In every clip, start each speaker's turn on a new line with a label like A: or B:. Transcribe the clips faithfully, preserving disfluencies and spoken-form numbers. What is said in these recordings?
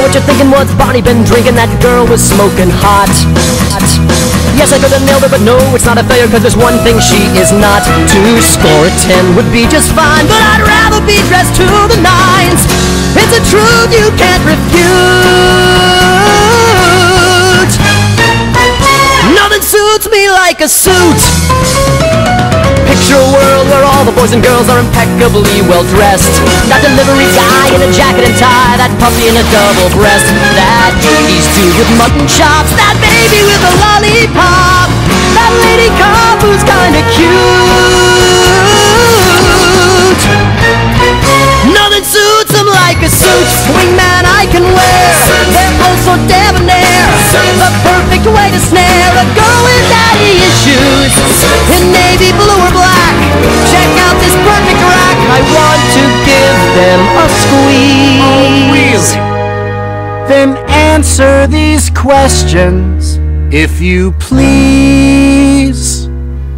A: what you're thinking, what's Barney been drinking? That girl was smoking hot. hot. Yes, I could have nailed her, but no, it's not a failure, cause there's one thing she is not. To score a ten would be just fine, but I'd rather be dressed to the nines. It's a truth you can't refute. Nothing suits me like a suit. Picture a world where all the boys and girls are impeccably well dressed. That delivery guy in a jacket and tie, that puppy in a double breast, that eighties dude with mutton chops, that baby with a lollipop, that lady cop who's kinda cute. Nothing suits them like a suit. Wingman I can wear. They're also debonair. The perfect way to snare a girl with daddy issues. In navy blue or black, check out this perfect rack. I want to give them a squeeze.
B: Then answer these questions, if you please.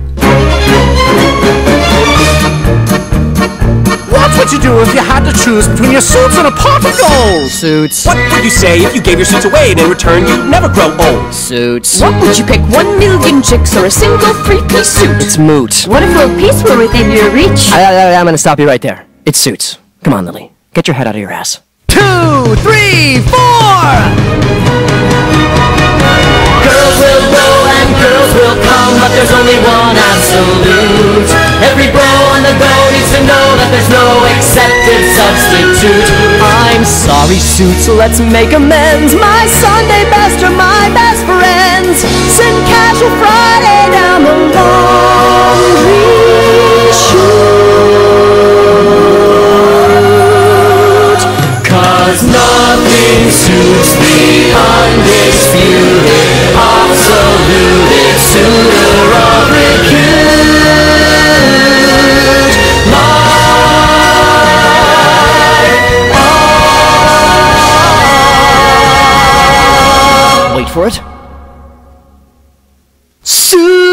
B: What would you do if you had to choose between your suits and a pot of gold?
A: Suits.
C: What would you say if you gave your suits away and in return you'd never grow old?
A: Suits.
D: What would you pick, one million chicks or a single three-piece suit?
A: It's moot.
D: What if world peace were within your reach?
A: I, I, I'm gonna stop you right there. It's suits. Come on, Lily. Get your head out of your ass. Two, three, four! Girls will go and girls will come, but there's only one absolute. Every bro on the go needs to know that there's no accepted substitute. I'm sorry, suits, let's make amends. My Sunday best are my best friends. Send casual Friday down the laundry chute. Cause nothing suits the undisputed, absolute suitor of repute. Wait for it. Suit!